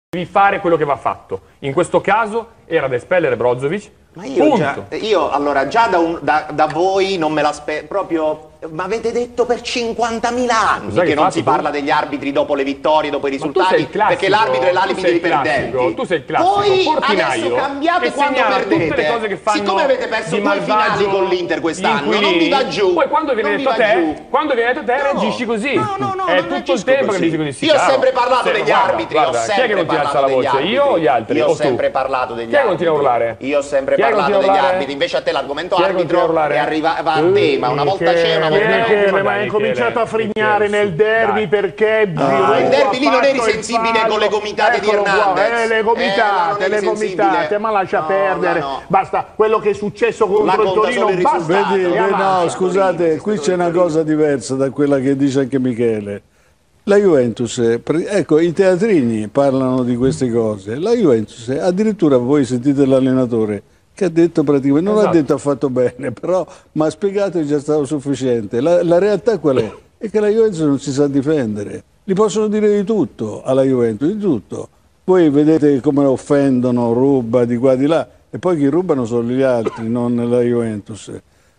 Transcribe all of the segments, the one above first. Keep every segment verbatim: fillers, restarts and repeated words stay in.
devi fare quello che va fatto. In questo caso era da espellere Brozovic. Ma io, già, io allora già da, un, da, da voi non me l'aspetto proprio. Ma avete detto per cinquantamila anni che, che non si tu? parla degli arbitri dopo le vittorie, dopo i risultati, perché l'arbitro è l'alibi dei perdenti. Tu sei il classico Voi portinaio adesso cambiate quando perdete. Tutte le cose che fanno. Siccome avete perso due finali con l'Inter quest'anno, non vi va giù. Poi quando viene detto a te, quando viene detto a te no. reagisci così. No, no, no, è tutto il tempo che dici così. Io ho sempre parlato degli arbitri, ho sempre parlato degli arbitri. Io o gli altri? Io ho sempre parlato degli arbitri. Chi è che continua a urlare? Io ho sempre parlato degli arbitri. Invece a te l'argomento arbitro arrivava a tema. Una volta c'è, una volta ma hai cominciato a frignare nel derby perché ah, il derby lì non eri sensibile con le gomitate di Hernandez. Eh, le gomitate, eh, le gomitate, ma lascia no, perdere. No. Basta quello che è successo contro il Torino. Basta. Vedi, no, scusate, qui c'è una cosa diversa da quella che dice anche Michele. La Juventus, ecco, i teatrini parlano di queste cose. La Juventus, addirittura voi sentite l'allenatore che ha detto praticamente, non esatto. ha detto affatto bene, però mi ha spiegato che è già stato sufficiente. La, la realtà qual è? È che la Juventus non si sa difendere. Gli possono dire di tutto alla Juventus, di tutto. Poi vedete come offendono, ruba di qua di là, e poi chi rubano sono gli altri, non la Juventus.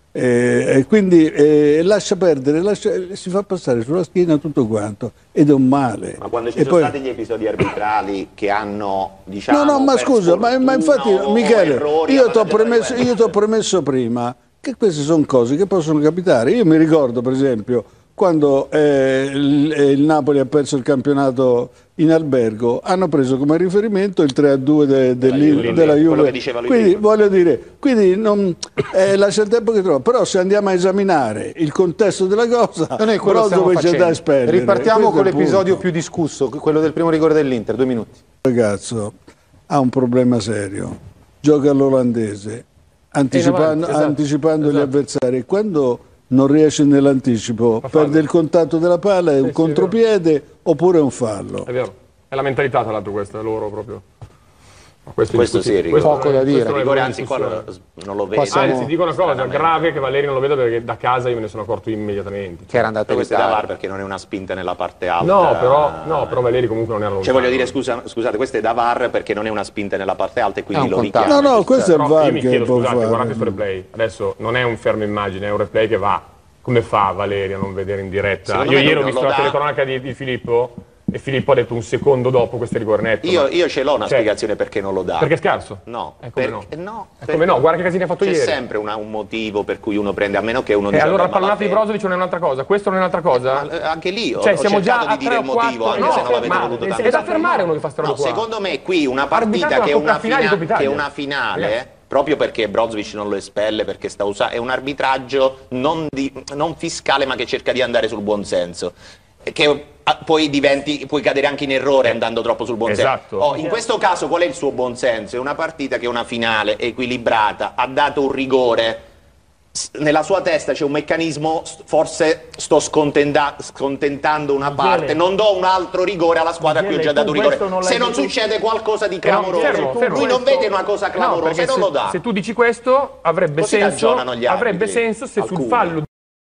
E, e quindi e lascia perdere, lascia, si fa passare sulla schiena tutto quanto ed è un male. Ma quando ci e sono poi... stati gli episodi arbitrali che hanno, diciamo, no no ma scusa, ma, ma infatti Michele, errori, io ti ho premesso, premesso prima che queste sono cose che possono capitare. Io mi ricordo per esempio quando eh, il, il Napoli ha perso il campionato in albergo, hanno preso come riferimento il tre a due de, de, della, della Juve. Quindi voglio dire, quindi non, eh, lascia il tempo che trova. Però se andiamo a esaminare il contesto della cosa, non è quello dove c'è da espellere. Ripartiamo con l'episodio più discusso, quello del primo rigore dell'Inter, due minuti. Il ragazzo ha un problema serio, gioca all'olandese, anticipando, esatto, anticipando esatto. gli avversari. Quando non riesce nell'anticipo, perde il contatto della palla, è un sì, contropiede è oppure è un fallo. È vero, è la mentalità tra l'altro questa, è loro proprio. Questo, questo sì, questo poco da dire. Rigore, anzi qua lo, non lo vedo. Anzi, ti dico una cosa, grave che Valeri non lo vedo perché da casa io me ne sono accorto immediatamente. Che era andato a questo è da V A R perché non è una spinta nella parte alta. No, però, no, però Valeri comunque non era lontano. Cioè voglio dire, scusa, scusate, questo è da V A R perché non è una spinta nella parte alta e quindi lo richiama. No, no, questo è il V A R che chiedo, può scusate, fare. Guardate questo replay, adesso non è un fermo immagine, è un replay che va. Come fa Valeria a non vedere in diretta? Secondo io ieri ho non visto la telecronaca di, di Filippo e Filippo ha detto un secondo dopo questo rigore netto. Io, io ce l'ho una cioè, spiegazione perché non lo dà. Perché è scarso? No. È come per, no? no è come no, guarda che casini ha fatto ieri. C'è sempre una, un motivo per cui uno prende, a meno che uno dica... E allora la pallonata di Brozovic non è un'altra cosa, questo non è un'altra cosa? Eh, ma anche lì ho, cioè, ho siamo cercato già di dire il motivo, anche no, se non l'avete ma voluto tanto. è da fermare uno che fa sta roba no, qua. Secondo me qui una partita che è una, fina che è una finale... Eh. Proprio perché Brozovic non lo espelle, perché sta usando, è un arbitraggio non, di, non fiscale ma che cerca di andare sul buon senso, che poi diventi, puoi cadere anche in errore andando troppo sul buon esatto. senso. Oh, in questo caso qual è il suo buon senso? È una partita che è una finale equilibrata, ha dato un rigore, nella sua testa c'è un meccanismo, forse sto scontentando una parte, non do un altro rigore alla squadra a cui ho già dato un rigore. Se non succede qualcosa di clamoroso, fermo, fermo, lui non vede una cosa clamorosa e non se, lo dà. Se tu dici questo avrebbe Così senso, avrebbe senso se alcuni. sul fallo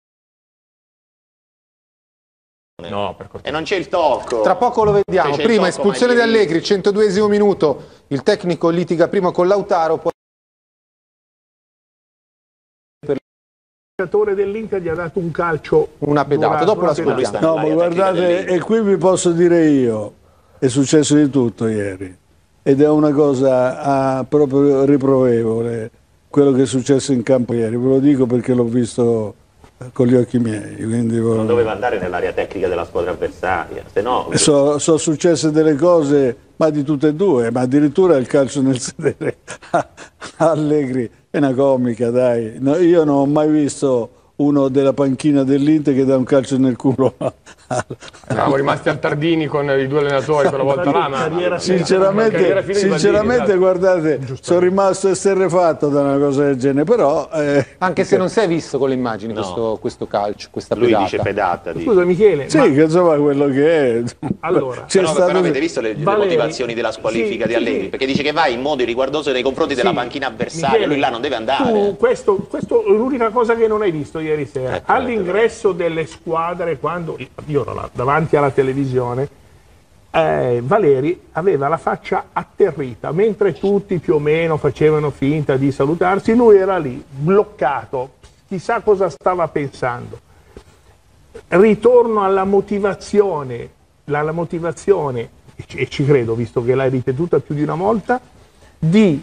no, per e non c'è il tocco. Tra poco lo vediamo. Prima espulsione di Allegri, centoduesimo minuto, il tecnico litiga prima con Lautaro, poi il giocatore dell'Inter gli ha dato un calcio, una pedata, dopo la ascoltiamo. No, ma guardate, e qui vi posso dire io, è successo di tutto ieri ed è una cosa ah, proprio riprovevole quello che è successo in campo ieri, ve lo dico perché l'ho visto con gli occhi miei. Quindi non doveva andare nell'area tecnica della squadra avversaria, se no... Sono so successe delle cose, ma di tutte e due, ma addirittura il calcio nel sedere Allegri è una comica, dai. No, io non ho mai visto uno della panchina dell'Inter che dà un calcio nel culo. Eravamo rimasti al Tardini con i due allenatori quella volta là, ma sinceramente, sinceramente guardate, sono rimasto esterrefatto da una cosa del genere, però... Eh, anche se non si è visto con le immagini no. questo, questo calcio, questa Lui pedata. dice pedata. Dice. Scusa Michele. Sì, ma... che insomma quello che è. Allora, però, stato... però avete visto le, le motivazioni della squalifica sì, di Allegri? Sì. Perché dice che va in modo irriguardoso nei confronti sì. della panchina avversaria, Michele, lui là non deve andare. Tu, questo, questo è l'unica cosa che non hai visto ieri sera. Ecco, all'ingresso delle squadre, quando io ero là, davanti alla televisione, eh, Valeri aveva la faccia atterrita, mentre tutti più o meno facevano finta di salutarsi, lui era lì, bloccato, chissà cosa stava pensando. Ritorno alla motivazione, alla motivazione, e ci credo, visto che l'hai ripetuta più di una volta, di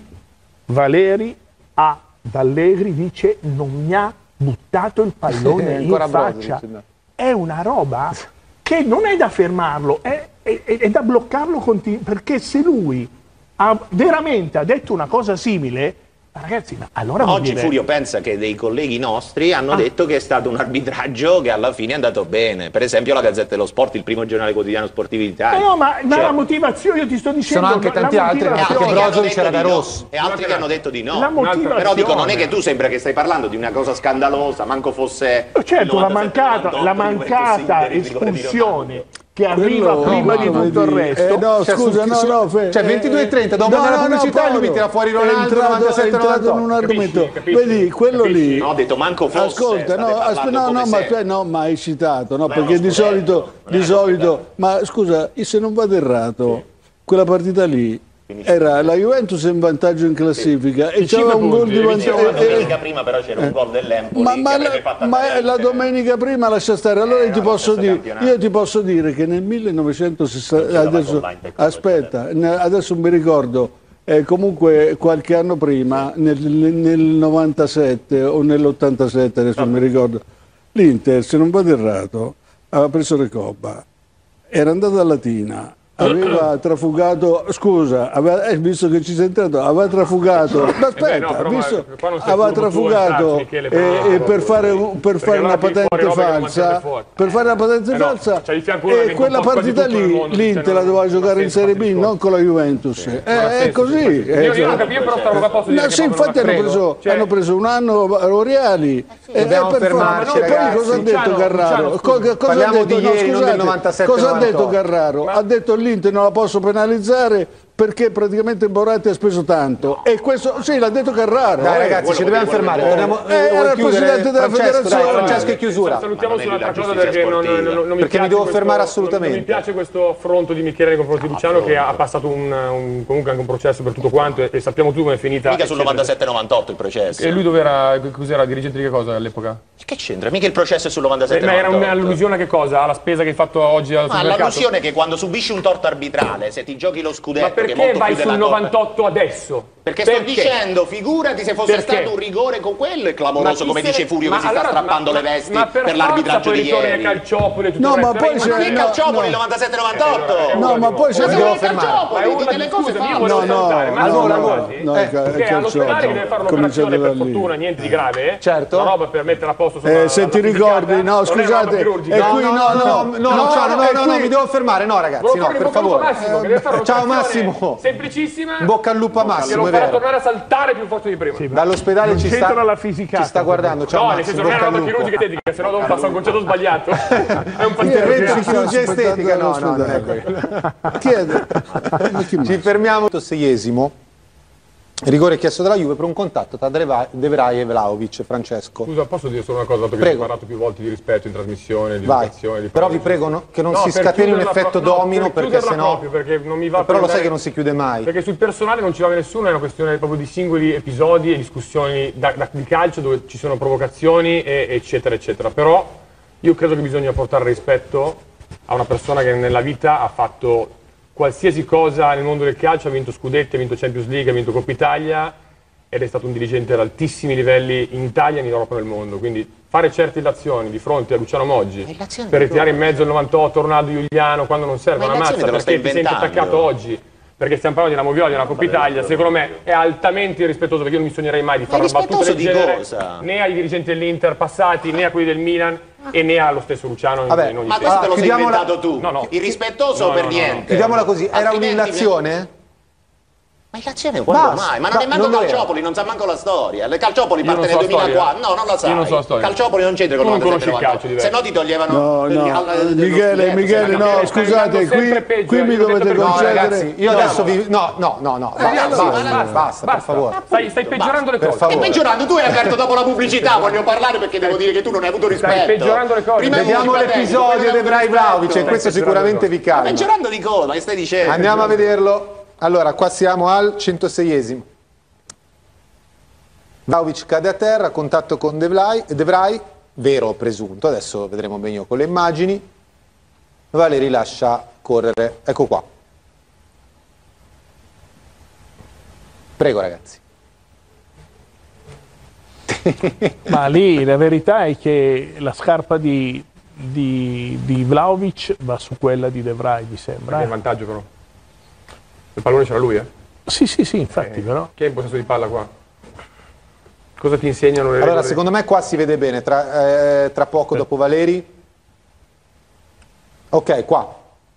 Valeri a Allegri, dice non mi ha buttato il pallone in faccia. È una roba che non è da fermarlo, è, è, è da bloccarlo, perché se lui ha veramente ha detto una cosa simile, ragazzi, ma allora oggi dire... Furio pensa che dei colleghi nostri hanno ah. detto che è stato un arbitraggio che alla fine è andato bene. Per esempio la Gazzetta dello Sport, il primo giornale quotidiano sportivo d'Italia. No, no, ma, ma cioè, la motivazione, io ti sto dicendo... Sono anche tanti altri, anche Brozovic era da rosso. E altri che hanno detto di no. La motivazione... Però dico, non è che tu sembra che stai parlando di una cosa scandalosa, manco fosse... Certo, la mancata, la mancata espulsione che arriva Quello, prima di tutto il resto. Eh, no, cioè, scusa, su, no, no, fe, cioè ventidue e trenta, dopo no, andare alla no, pubblicità no, lui mi tira fuori Ronaldo, è entrato, novantasette, è entrato in un novantotto. argomento. Capisci, capisci, Vedi, quello capisci. lì... No, ho detto manco fosse. Ascolta, no, aspe, no, no, ma, cioè, no, ma hai citato, no, Ma perché di scudetto, solito, non è di uno solito, scudetto. ma scusa, se non vado errato, quella partita lì era la Juventus in vantaggio in classifica e c'era un gol di vantaggio. La domenica prima però c'era un gol dell'Empoli Ma, che ma, avrebbe la, fatto ma andare la domenica prima lascia stare, allora Eh, io, ti no, posso questo dire, campionato. io ti posso dire che nel millenovecentosessanta, adesso, online, peccato, aspetta, ne- adesso mi ricordo, eh, comunque qualche anno prima, nel, nel novantasette o nell'ottantasette, adesso non mi ricordo, l'Inter, se non vado errato, aveva preso Recoba, era andata a Latina, aveva trafugato, scusa, aveva, eh, visto che ci sei entrato, aveva trafugato, ma aspetta, Eh beh, no, però, visto, ma qua non sei aveva furbo tu, trafugato esatto, Michele, e, però, e per fare, un- per perché fare allora una tiri fuori patente robe che non falsa, mangiate fuori. per fare una patente Eh no, falsa, c'hai di fianco uno che e in quella quasi partita tutto il lì, mondo, l'Inter cioè, la doveva non- giocare non in ha Serie B, senso, non con la Juventus. Eh, Non ha è senso, così. sì, sì. eh, Io, io cioè- non capivo, però stavo qua posso dire No, che sì, proprio infatti non hanno la preso, prego. Cioè, hanno preso un anno Oriali. Dobbiamo eh, per fermarci, forza. Ma ragazzi. cosa ha detto Luciano, Carraro? Luciano, Co- cosa Parliamo ha detto? di No, ieri, non scusate, del novantasette cosa ha detto novantotto. Carraro? Ha detto l'Inter non la posso penalizzare perché praticamente Moratti ha speso tanto. E questo, sì, l'ha detto Carraro. Dai eh. ragazzi, ci dobbiamo fermare. Torniamo, Eh, era vuoi il chiudere? presidente della Francesco, dai, federazione. Francesco in chiusura. Salutiamo Ma non è sull'altra la cosa giustizia perché, non, sportiva. non, non mi Perché mi piace devo questo- fermare non- assolutamente. Non mi piace questo affronto di Michele nei confronti di Luciano che ha passato un, un- comunque anche un processo per tutto quanto e, e sappiamo tutti come è finita. Mica sul eccetera. novantasette novantotto il processo. E lui dove era? Cos'era? Dirigente di che cosa all'epoca? Che c'entra? Mica il processo è sul Eh, novantasette ma era novantotto. un'allusione a che cosa? Alla spesa che hai fatto oggi al Ma supermercato? l'allusione è che quando subisci un torto arbitrale, se ti giochi lo scudetto, Ma che è perché molto vai più sul della Coppa- novantotto adesso? Perché, sto dicendo, figurati se fosse Perché? stato un rigore con quello, è Ma clamoroso chi come se dice ne- Furio ma che si allora- sta strappando ma- le vesti ma per per l'arbitraggio forza di poi ritorni ieri. ai Calciopoli e tutto No, il ma resto. poi Ma c'è- Ma che no, Calciopoli no. novantasette novantotto? Eh, No, ma poi Ma c'è siamo devo ai fermare. Calciopoli, Ma è una dite le cose scusa, io false. volevo No, no, salutare, ma allora, allora, allora, avanti. no, Eh, è ca- è Perché all'ospedale calciotto. deve fare Cominciate un'operazione per da lì. fortuna, niente di grave, Certo. una roba per mettere a posto Eh, insomma, se la ti fisica, ricordi, no, non è una roba scusate, chirurgica. è No, qui no, no, no, no, no, no, Luciano, no, è no, no, qui- mi devo fermare, no ragazzi, Volevo no, fare in per bocca al lupo favore. Massimo, che deve fare Ciao un'operazione Massimo. semplicissima, Bocca al lupo a che Massimo, lo è farà vero. tornare a saltare più forte di prima. Dall'ospedale Non ci c'entra sta, la fisicata. ci sta guardando, ciao No, nel Massimo, senso non è bocca una al roba lupo. chirurgica estetica, se no non passa un concetto sbagliato. È un Intervento paziente di chirurgia Aspettando estetica, no, no, non è all'ospedale. quello. Chiede. Ma chi mai? Ci fermiamo al seiesimo. Rigore chiesto dalla Juve per un contatto tra Dreva- De Vrij e Vlahovic. Francesco. Scusa, posso dire solo una cosa, dato che Prego. hai parlato più volte di rispetto in trasmissione, di Vai, educazione, di però fare- vi prego no- che non No, si per scateni un chiuderla effetto pro- no, domino per perché chiuderla sennò... proprio, perché non mi va Però per lo sai andare- che non si chiude mai. Perché sul personale non ci va nessuno, è una questione proprio di singoli episodi e discussioni da, da- di calcio dove ci sono provocazioni e, eccetera eccetera. Però io credo che bisogna portare rispetto a una persona che nella vita ha fatto qualsiasi cosa nel mondo del calcio, ha vinto scudetti, ha vinto Champions League, ha vinto Coppa Italia ed è stato un dirigente ad altissimi livelli in Italia, in Europa e nel mondo. Quindi fare certe illazioni di fronte a Luciano Moggi illazioni per di ritirare in mezzo il novantotto Ronaldo Giuliano quando non serve Ma una illazioni mazza te lo stai perché ti senti inventando. attaccato oggi, perché stiamo parlando di una Moviola, di una Coppa Italia, secondo me è altamente irrispettoso, perché io non mi sognerei mai di fare una battuta irrispettoso del di genere cosa? né ai dirigenti dell'Inter passati né a quelli del Milan e né allo stesso Luciano in, Vabbè, in ogni Ma senso. questo te lo sei chiudiamola- inventato tu. No, no. Irrispettoso No, no, per no, no. niente. Chiudiamola così, era Altrimenti- un'illazione? Ma il Laziale quando Basta, mai? Ma non è manco non lo Calciopoli, non sa manco la storia. Le Calciopoli Io parte non nel so la duemilaquattro. storia. No, non la sai. Io non so la storia. Calciopoli non c'entra con Tu non il conosci il calcio, diverso. Se no ti toglievano. No, il- no, al- dello Michele, scudetto, Michele, se no, capite. stai scusate, andando sempre qui, peggio, qui eh, mi io ho dovete detto- No, concedere... ragazzi, io No, adesso no. vi... No, no, no, no, basta, ragazzi, basta, ma basta, ragazzi, basta, per favore. Stai, stai peggiorando le Per cose. Stai favore. peggiorando, tu hai aperto dopo la pubblicità, voglio parlare perché devo dire che tu non hai avuto rispetto. Stai peggiorando le cose. Prima Vediamo eri l'episodio simpatico, di Evrai Vlahovic e rispetto. questo Stai sicuramente vi calma. Peggiorando di cosa? Ma che stai dicendo? Andiamo a vederlo. Allora, qua siamo al centoseiesimo. Vlahovic cade a terra, contatto con De Vrij, De Vrij, vero o presunto, adesso vedremo meglio con le immagini. Valeri lascia correre, ecco qua. Prego ragazzi. Ma lì la verità è che la scarpa di, di, di Vlahovic va su quella di De Vrij, mi sembra. Perché è in vantaggio però. Il pallone c'era lui, eh? Sì, sì, sì, infatti, però. Chi è in possesso di palla qua? Cosa ti insegnano le Allora, regole? secondo me qua si vede bene, tra, eh, tra poco dopo Valeri. Ok, qua.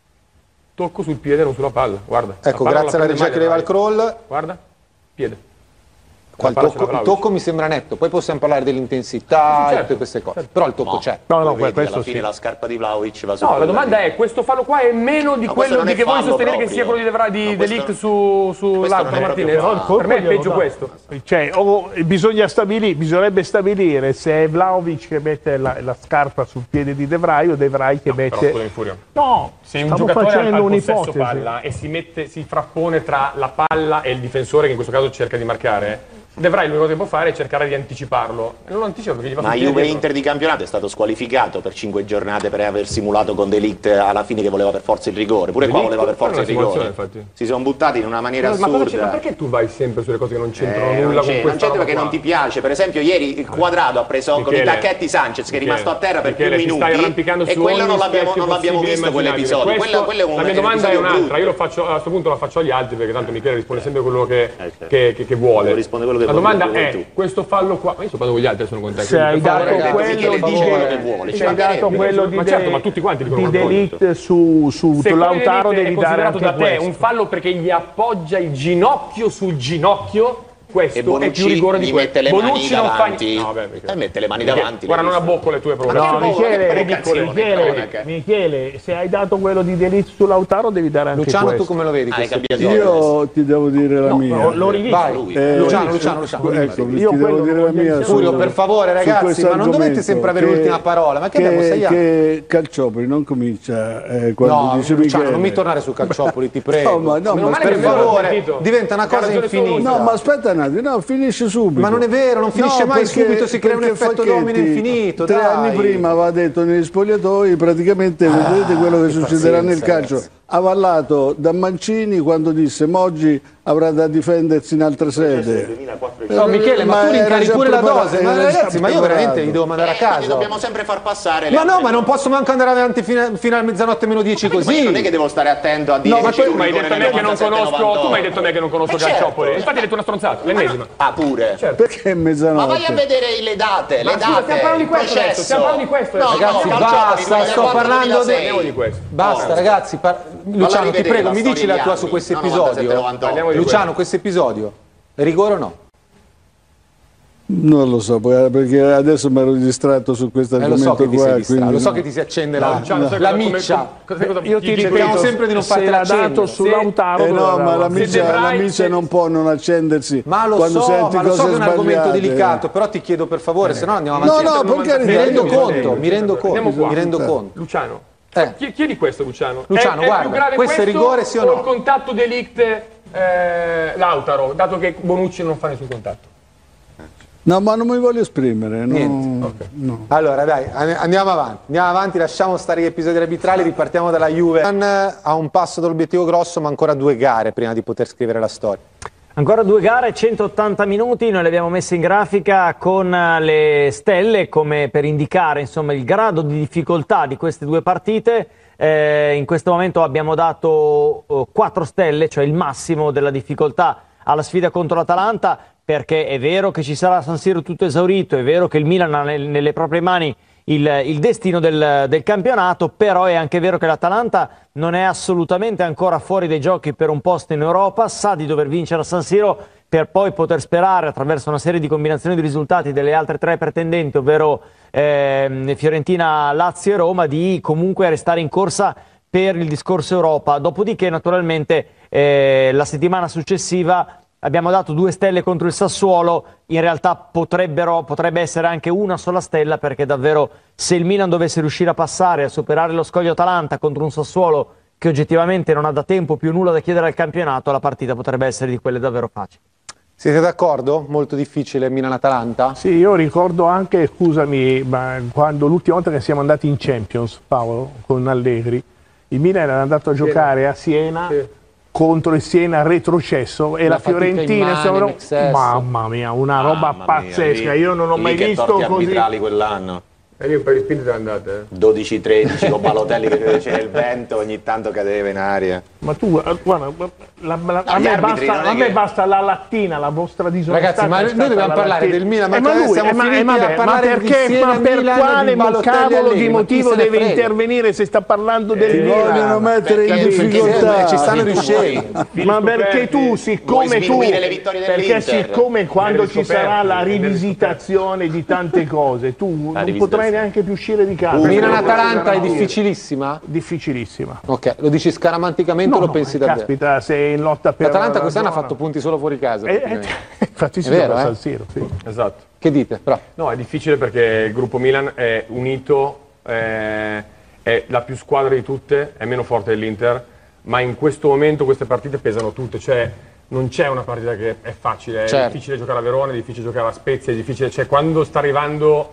Tocco sul piede, non sulla palla. Guarda. Ecco, La palla grazie la alla prende regia che leva il Mario. crawl. Guarda, piede. Qua il La palla tocco, ce l'ha il Vlahovic. tocco mi sembra netto, poi possiamo parlare dell'intensità Sì, e certo, tutte queste cose. Però il tocco No. c'è. No, no, Vedi, alla questo fine sì. la scarpa di Vlahovic va su No, la quella domanda lì. è, questo fallo qua è meno di No, quello questo non di è che vuoi fallo sostenere che proprio. sia quello di Devra di No, questo- Delict su, su questo Lautaro non è Martinez. proprio No, fallo. per me è Colpo glielo peggio dà. questo. Cioè, o bisogna stabilire, bisognerebbe stabilire se è Vlahovic che mette la, la scarpa sul piede di De Vrij o De Vrij che Però mette... scusa in furia. No, Se un stavo giocatore ha facendo al possesso un'ipotesi. palla e si, mette, si frappone tra la palla e il difensore, che in questo caso cerca di marcare, De Vrij l'unica cosa che può fare è cercare di anticiparlo. E non lo anticipa perché gli va Ma sul piede Juve dietro. Inter di campionato è stato squalificato per cinque giornate per aver simulato con Delict alla fine che voleva per forza il rigore. Pure qua De Ligt? voleva per forza Quella il è una rigore. simulazione, infatti. Si sono buttati in una maniera Ma, cosa c'è- assurda. ma perché tu vai sempre sulle cose che non c'entrano Eh, nulla non con c'è- questa non c'entra roba perché qua? non ti piace. Per esempio, ieri il Quadrado ha preso con i Michele, tacchetti Sanchez che è rimasto a terra per Michele, più ti minuti stai arrampicando e su quello ogni non l'abbiamo, specchio non l'abbiamo possibile visto e quell'episodio. immaginabile. Quello, quello è un la mia domanda è episodio un'altra, brutto. io lo faccio, a questo punto la faccio agli altri perché tanto Michele risponde sempre quello che, Eh, certo. che, che, che vuole. Devo rispondere quello che la vuoi- domanda vuoi è, tu. questo fallo qua, ma io sto parlando con gli altri, sono con te. Se hai quindi per favore, dato ragazzi, quello Michele di, dice quello che vuole, ci se hai dato mancherebbe. quello di, Ma De- certo, ma tutti quanti dicono di qualcosa. Delict su, su se Lautaro quello devi è dare considerato anche da te questo. un fallo perché gli appoggia il ginocchio sul ginocchio, questo E è più Bonucci rigore di gli questo. mette le mani Bonucci non fa davanti. niente. No, vabbè, Michele. E mette le mani Michele, davanti. Guarda, l'hai non a visto? bocco le tue No, provocazioni. Michele, provocazione, Michele, cronaca. Michele, se hai dato quello di Delict su Lautaro devi dare anche Luciano, questo. tu come lo vedi? Ah, hai questo cambiato episodio? Io ti devo dire la mia. No, l'ho rivisto. Vai, lui. Eh, Luciano, Luciano, Luciano. Ecco, ti Io devo quello dire lo la voglio mia. dire. su- Furio, per favore, su ragazzi, questo ma non dovete argomento, sempre avere che- l'ultima parola, ma che che, abbiamo sei anni? Che Calciopoli non comincia eh, quando No, dice Luciano, Michele. non mi tornare su Calciopoli, ti prego. No, ma, no, Meno ma male per che me l'ho favore, sentito. diventa una Ha cosa ragione solo infinita. lui. No, ma aspetta un attimo, no, finisce subito. Ma non è vero, non finisce mai perché- subito, si crea un perché effetto Facchetti domino infinito, Tre dai. anni prima aveva detto negli spogliatoi, praticamente vedete quello che che succederà nel pazienza, calcio. ragazzi. Avallato da Mancini quando disse Moggi avrà da difendersi in altre sede. No, Michele, ma, tu era rincari già pure la preparato, dose, ma era già ragazzi, ma io veramente preparato. li devo mandare a Eh, quindi casa. dobbiamo sempre far passare le Ma no, altre ma non cose. posso manco andare avanti fino a, fino a mezzanotte meno dieci Ma io così. non è che devo stare attento a dire No, ma che c'è tu un mi hai rigore detto a me nel che non novantasette conosco, tu mi hai novantotto. detto a me che non conosco Eh, certo. Calciopoli. Infatti hai detto una stronzata, l'ennesima. Ah, pure? Perché mezzanotte? Ma vai a vedere le date, Ma le scusa, date. stiamo parlando di questo processo. adesso, stiamo parlando di questo No, adesso. Ragazzi, no, Calciopoli, basta, sto duemilaquattro, parlando di- duemilasei. Parliamo di questo. Basta, Oh, ragazzi, par- Luciano, ti rivedere prego, la mi storia dici la degli tua anni, su questo no, novantasette, episodio. novantotto. Parliamo di Luciano, questo episodio, rigore o no? Non lo so, perché adesso mi ero distratto su questo Eh, lo argomento so che ti qua. sei distratto, quindi lo so no. che ti si accende la, Luciano, sai la cosa- come- miccia. come- cosa- Io ti dico cerchiamo io. sempre di non se fartela l'ha accendere. dato su Se- Lautaro Eh no, doveva ma la darlo. Se miccia, De Vrij- la miccia se- non può non accendersi Ma lo quando so, senti ma lo cose so che è un argomento sbagliate. delicato, però ti chiedo per favore, se no andiamo No, avanti. no, per mi carità, rendo io- conto, mi rendo Andiamo conto, qua. mi rendo conto. Luciano, Eh. chie- chiedi questo Luciano. Luciano, è, è guarda, più grave questo è rigore, sì o no? il contatto Delict eh, Lautaro, dato che Bonucci non fa nessun contatto? No, ma non mi voglio esprimere. no. Niente. Allora dai, an- andiamo avanti, andiamo avanti, lasciamo stare gli episodi arbitrali, ripartiamo dalla Juve. Ha un passo dall'obiettivo grosso, ma ancora due gare prima di poter scrivere la storia. Ancora due gare, centottanta minuti, noi le abbiamo messe in grafica con le stelle come per indicare insomma, il grado di difficoltà di queste due partite. Eh, in questo momento abbiamo dato eh, quattro stelle, cioè il massimo della difficoltà alla sfida contro l'Atalanta, perché è vero che ci sarà San Siro tutto esaurito, è vero che il Milan ha nel- nelle proprie mani il, il destino del, del campionato, però è anche vero che l'Atalanta non è assolutamente ancora fuori dai giochi per un posto in Europa, sa di dover vincere a San Siro per poi poter sperare attraverso una serie di combinazioni di risultati delle altre tre pretendenti, ovvero eh, Fiorentina, Lazio e Roma, di comunque restare in corsa per il discorso Europa. Dopodiché naturalmente eh, la settimana successiva abbiamo dato due stelle contro il Sassuolo, in realtà potrebbero, potrebbe essere anche una sola stella, perché davvero se il Milan dovesse riuscire a passare, a superare lo scoglio Atalanta contro un Sassuolo che oggettivamente non ha da tempo più nulla da chiedere al campionato, la partita potrebbe essere di quelle davvero facili. Siete d'accordo? Molto difficile Milan-Atalanta? Sì, io ricordo anche, scusami, ma quando l'ultima volta che siamo andati in Champions, Paolo, con Allegri, il Milan era andato a giocare a Siena sì. contro il Siena retrocesso e la, la Fiorentina, Mane, sono... mamma mia, una roba mamma pazzesca, mia, io non ho lì mai che visto torti così. arbitrali quell'anno. E lì un paio di spinte andate. Eh. dodici tredici con Balotelli che c'era il vento, ogni tanto cadeva in aria. Ma tu, guarda, la, la, a, me basta, a me che... basta la lattina, la vostra disonestà. Ragazzi, ma noi dobbiamo parlare lattina. del Milan, ma, eh, ma lui, siamo eh, ma, finiti eh, vabbè, a parlare ma perché, di ma per Milan, quale di cavolo di motivo deve frega? intervenire se sta parlando del Ti Milan? vogliono mettere in Perché- difficoltà. perché ci stanno Sì, riuscendo. Ma perché tu, siccome Vuoi tu, sminuire le vittorie perché dell'Inter? siccome quando Nelle ci scoperte, sarà la nelle rivisitazione di tante cose, tu non rivisitazione. potrai neanche più uscire di casa. Milan-Atalanta è difficilissima? Difficilissima. Ok, lo dici scaramanticamente o No, lo no, pensi eh, davvero? Caspita, sei in lotta per L'Atalanta la quest'anno ha zona. fatto punti solo fuori casa. Eh, eh, praticamente. infatti si È vero, gioca a eh? San Siro, sì. Esatto. Che dite? Però, No, è difficile perché il gruppo Milan è unito, eh, è la più squadra di tutte, è meno forte dell'Inter, ma in questo momento queste partite pesano tutte, cioè non c'è una partita che è facile, è Certo. difficile giocare a Verona, è difficile giocare a Spezia, è difficile, cioè quando sta arrivando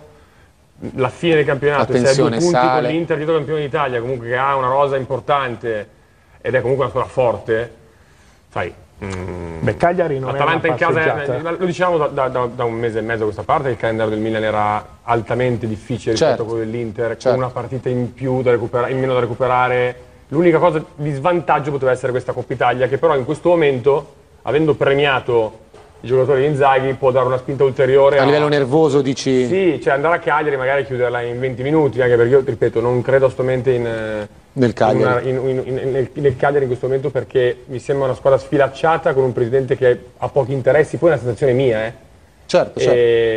la fine del campionato, se hai due Attenzione, punti sale. con l'Inter titolo campione d'Italia, comunque che ha una rosa importante ed è comunque una squadra forte, sai. mm, Beh, Cagliari non Atalanta è in una casa, passeggiata. eh, lo diciamo da, da- da- da un mese e mezzo a questa parte, il calendario del Milan era altamente difficile rispetto Certo. a quello dell'Inter, Certo. con una partita in più da recuperare, in meno da recuperare. L'unica cosa di svantaggio poteva essere questa Coppa Italia, che però in questo momento, avendo premiato i giocatori di Inzaghi, può dare una spinta ulteriore a livello nervoso dici... Sì, cioè andare a Cagliari e magari chiuderla in venti minuti, anche perché io, ripeto, non credo assolutamente in, eh, Nel Cagliari. in una- in- in- in- nel, nel Cagliari in questo momento, perché mi sembra una squadra sfilacciata con un presidente che ha pochi interessi, poi è una sensazione mia, eh. Certo, certo.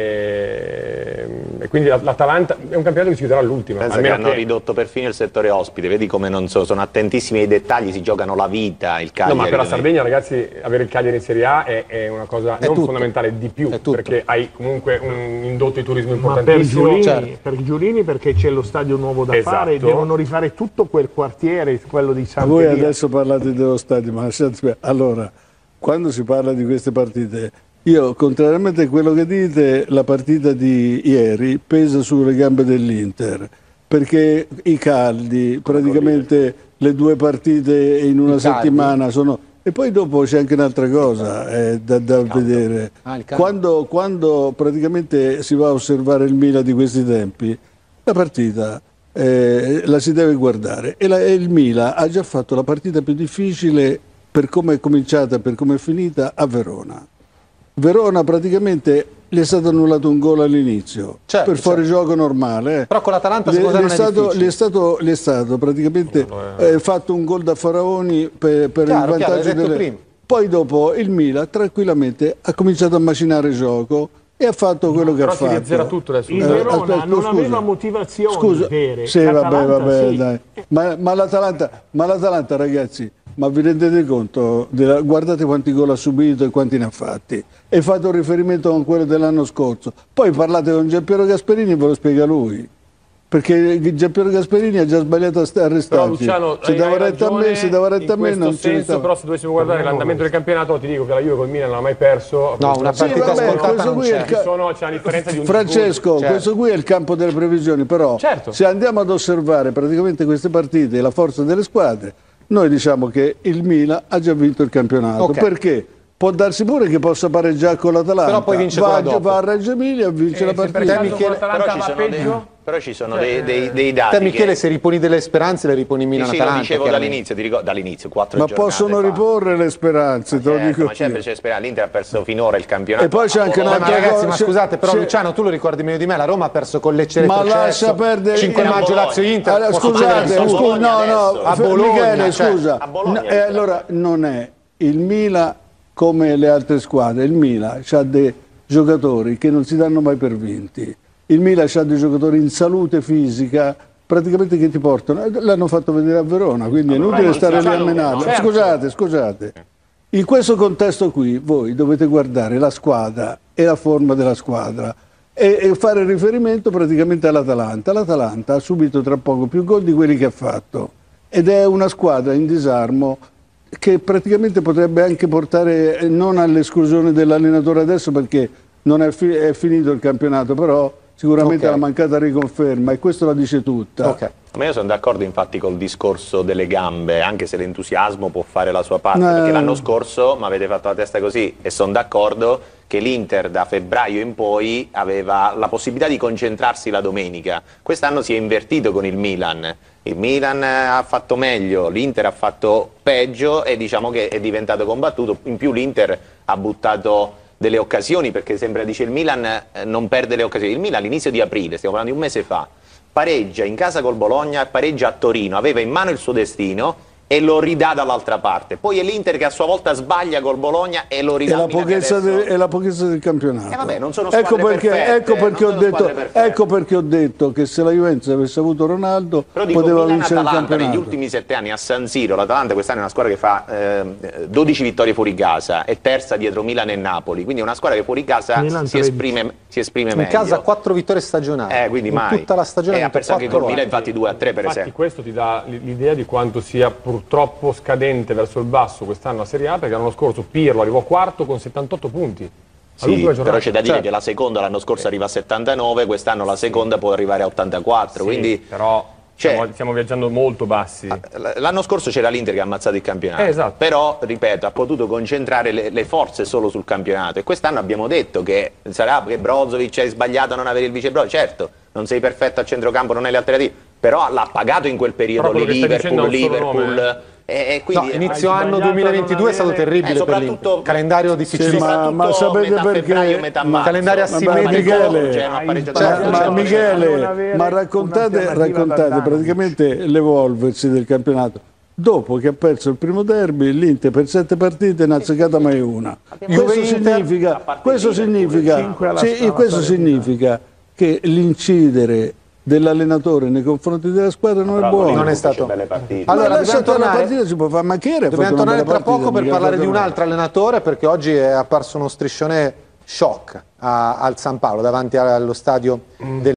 E, e quindi la- l'Atalanta è un campionato che si chiuderà all'ultimo. Pensa che almeno hanno che- ridotto perfino il settore ospite, vedi come non so, sono attentissimi ai dettagli, si giocano la vita, il No, Cagliari. ma per la non è- Sardegna, ragazzi, avere il Cagliari in Serie A è, è una cosa È non tutto. fondamentale, di più, È tutto. perché hai comunque un indotto di turismo Ma per importantissimo. Giulini, certo. per Giulini perché c'è lo stadio nuovo da Esatto. fare, devono rifare tutto quel quartiere, quello di Ma San voi Pietro. adesso parlate dello stadio, ma lasciate- allora, quando si parla di queste partite, io, contrariamente a quello che dite, la partita di ieri pesa sulle gambe dell'Inter, perché i caldi, praticamente le due partite in una I caldi? settimana sono... E poi dopo c'è anche un'altra cosa eh, da, da vedere. Ah, il caldo. Quando, quando praticamente si va a osservare il Milan di questi tempi, la partita eh, la si deve guardare e, la- e il Milan ha già fatto la partita più difficile per come è cominciata, per come è finita a Verona. Verona praticamente gli è stato annullato un gol all'inizio, Certo, per fuorigioco normale. eh. Però con l'Atalanta Le- secondo le me è non è stato, difficile. gli è stato, gli è stato praticamente eh, fatto un gol da Faraoni per, per Chiaro, il chiaro, vantaggio l'hai detto delle... prima. Poi dopo il Milan tranquillamente ha cominciato a macinare gioco e ha fatto quello che Però ha si fatto. riazzera tutto adesso. Il Eh, Verona aspetta, non scusa. aveva motivazioni Scusa, vere. sì, vabbè, L'Atalanta vabbè, sì. dai. Ma, ma l'Atalanta, ma l'Atalanta, ragazzi, ma vi rendete conto? della- guardate quanti gol ha subito e quanti ne ha fatti. E fate un riferimento con quello dell'anno scorso. Poi parlate con Giampiero Gasperini e ve lo spiega lui. Perché Giampiero Gasperini ha già sbagliato a sta- a Però restarci. Luciano, se hai- dava hai retta a me, ragione se dava retta a in me questo non ci senso, stava. però se dovessimo guardare l'andamento del campionato ti dico che la Juve col Milan non ha mai perso. No, una Sì, partita vabbè, scontata questo non qui è il c'è. ca- Ci sono- c'è una differenza di un Francesco, Certo. questo qui è il campo delle previsioni, però Certo. se andiamo ad osservare praticamente queste partite e la forza delle squadre, noi diciamo che il Milan ha già vinto il campionato. Ok. Perché? può darsi pure che possa pareggiare con l'Atalanta, però poi vince va, quella dopo. va a Reggio Emilia e vince Eh, la se per partita. caso Michele- con l'Atalanta Però ci va sono, dei, peggio? però ci sono dei, dei, dei dati Te Michele, che... se riponi delle speranze le riponi Sì, Milan sì, lo Atalanta. dicevo chiaramente. dall'inizio, ti ricordo, dall'inizio, quattro Ma giornate possono fa. riporre le speranze, te lo Certo, dico ma sempre io. c'è speranza. L'Inter ha perso finora il campionato. E poi c'è a anche Bologna. Eh, ma un'altra ragazzi, cosa, ma se- scusate, però se- Luciano, tu lo ricordi meglio di me, la Roma ha perso con Lecce Ma retrocesso. lascia perdere- cinque Era maggio Bologna. Lazio-Inter. Allora, può scusate, succedere scusa, tutto. scu- no, no, adesso. A F- Bologna, Michele, cioè, scusa. a Bologna No, è eh, allora non è il Milan come le altre squadre. Il Milan ha dei giocatori che non si danno mai per vinti. Il Milan ha dei giocatori in salute fisica praticamente che ti portano. L'hanno fatto vedere a Verona, quindi è inutile non stare si lì a sa, menarlo. certo. Scusate, scusate. In questo contesto qui voi dovete guardare la squadra e la forma della squadra e, e fare riferimento praticamente all'Atalanta. L'Atalanta ha subito tra poco più gol di quelli che ha fatto ed è una squadra in disarmo che praticamente potrebbe anche portare eh, non all'esclusione dell'allenatore adesso perché non è, fi- è finito il campionato, però sicuramente Ok. la mancata riconferma e questo la dice tutta. Ok. Ma io sono d'accordo infatti col discorso delle gambe, anche se l'entusiasmo può fare la sua parte, Eh. perché l'anno scorso mi avete fatto la testa così e sono d'accordo che l'Inter da febbraio in poi aveva la possibilità di concentrarsi la domenica. Quest'anno si è invertito con il Milan. Il Milan ha fatto meglio, l'Inter ha fatto peggio e diciamo che è diventato combattuto. In più l'Inter ha buttato delle occasioni, perché sembra, dice il Milan eh, non perde le occasioni. Il Milan all'inizio di aprile, stiamo parlando di un mese fa, pareggia in casa col Bologna, pareggia a Torino, aveva in mano il suo destino e lo ridà dall'altra parte. Poi è l'Inter che a sua volta sbaglia col Bologna e lo È ridà la, al Milan, che pochezza adesso- de- è la pochezza del campionato. Eh vabbè, non sono ecco squadre perché, perfette, ecco, perché non ho sono detto, squadre perfette. ecco perché ho detto che se la Juventus avesse avuto Ronaldo Però dico, poteva vincere il Milan-Atalanta negli campionato. ultimi sette anni a San Siro, l'Atalanta quest'anno è una squadra che fa eh, dodici vittorie fuori casa, è terza dietro Milan e Napoli, quindi è una squadra che fuori casa Milan si tredici. esprime, si esprime In meglio. casa quattro vittorie stagionali. Eh, quindi In mai. tutta la stagione E ha perso anche col quattro Milan, gol. infatti due a tre per Infatti esempio. questo ti dà l- l'idea di quanto sia purtroppo scadente verso il basso quest'anno la Serie A, perché l'anno scorso Pirlo arrivò quarto con settantotto punti. Sì, all'ultima però giornata. c'è da dire Certo. che la seconda l'anno scorso arriva a settantanove, quest'anno la seconda può arrivare a ottantaquattro, Sì, quindi però cioè- stiamo, stiamo viaggiando molto bassi. l'anno scorso c'era l'Inter che ha ammazzato il campionato, Eh, esatto. però ripeto ha potuto concentrare le, le forze solo sul campionato e quest'anno abbiamo detto che sarà che Brozovic hai sbagliato a non avere il vice Brozovic, certo non sei perfetto a centrocampo, non hai le alternative, però l'ha pagato in quel periodo Però quello lì che stai dicendo Liverpool, è un solo Liverpool nome, e, e quindi No, eh, inizio hai anno sbagliato a duemilaventidue non è stato avere- terribile Eh, per soprattutto- l'Inter. Calendario Sì, difficilissimo. ma- soprattutto ma sapete metà perché- febbraio, metà ma- marzo. calendario Ma asimmetrico. Michele, Michele, hanno pareggiato Ma, certo, ma certo. Michele, non avere ma raccontate, un'alternativa raccontate ad Andanovic. praticamente l'evolversi del campionato. Dopo che ha perso il primo derby, l'Inter per sette partite ne ha azzeccata mai una. Questo Juve-Inter, significa, a parte questo il Liverpool, significa, cinque alla- sì, alla questo storia significa che l'incidere dell'allenatore nei confronti della squadra non è Però buono. Liverpool Non è stato- fece belle partite. Ma Allora, lasciate dobbiamo la tornare- partita si può fare, ma che era? Dobbiamo fatto una tornare bella tra poco partita, per mica parlare fatto di un male. altro allenatore, perché oggi è apparso uno striscione shock a- al San Paolo davanti allo stadio del